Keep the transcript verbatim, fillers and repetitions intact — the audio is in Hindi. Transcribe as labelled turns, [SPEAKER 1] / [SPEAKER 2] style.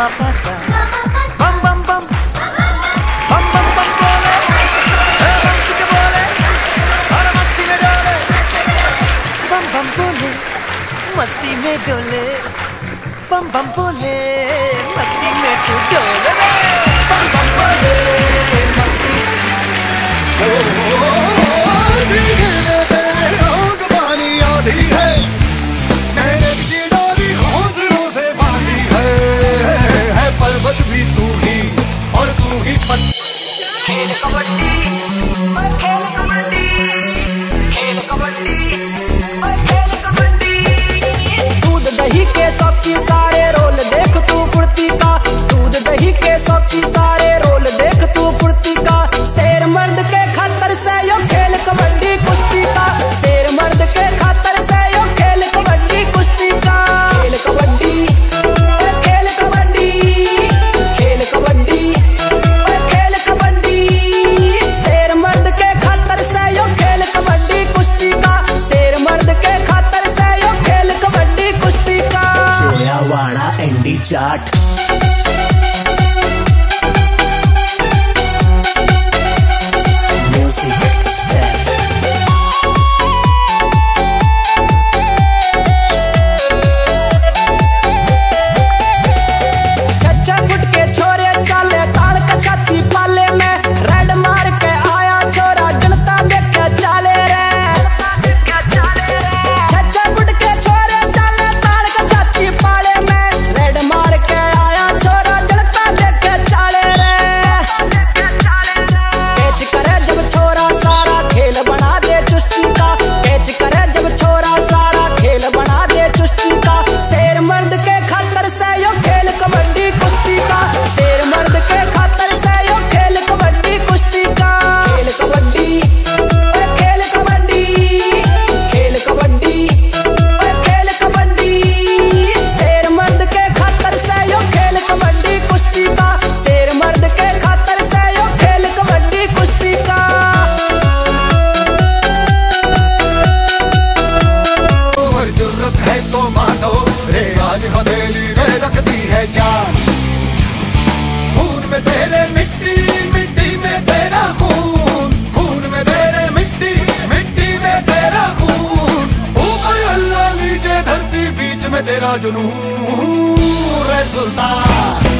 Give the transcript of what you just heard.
[SPEAKER 1] गमा पासा बम बम बम बम बम बम बोले ए बम चिक बोले और मस्ती में डोले बम बम बोले मस्ती में डोले बम बम बोले मस्ती में तू डोले बम बम बोले मस्ती
[SPEAKER 2] पानी आधी है मेरे की डोरी घोंसलों से बांधी है है पर्वत भी तू ही और तू ही पत
[SPEAKER 1] खेल कबड्डी खेल कबड्डी खेल कबड्डी खेल कबड्डी
[SPEAKER 3] दूध दही के शौकी सारे रोल देख तू कुर्ती का दूध दही के शौकी सारे रोल देख तू कुर्ती का शेर मर्द के खातर से यो खेल कबड्डी कुश्ती का शेर मर्द के खातर से यो खेल कबड्डी कुश्ती का खेल कबड्डी खेल कबड्डी खेल कबड्डी खेल कबड्डी शेर मर्द के खातर से यो खेल कबड्डी कुश्ती का शेर मर्द के खातर से यो खेल कबड्डी कुश्ती का
[SPEAKER 4] वाड़ा एंडी चाट
[SPEAKER 2] तेरा जुनून रे सुल्तान।